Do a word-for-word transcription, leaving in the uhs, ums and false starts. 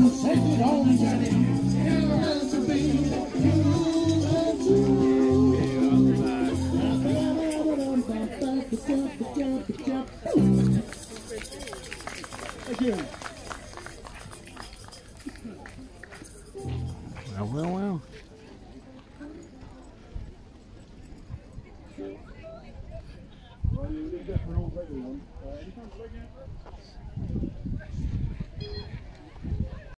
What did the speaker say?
Take it on, Johnny. You got to be, you got to be. Thank you. Well, well, well. Well, you need that for an old regular one. Uh, anytime